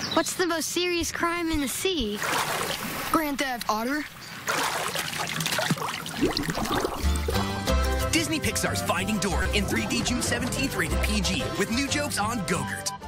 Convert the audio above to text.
What's the most serious crime in the sea? Grand Theft Otter. Disney Pixar's Finding Dory in 3D June 17th, rated PG, with new jokes on GoGurt.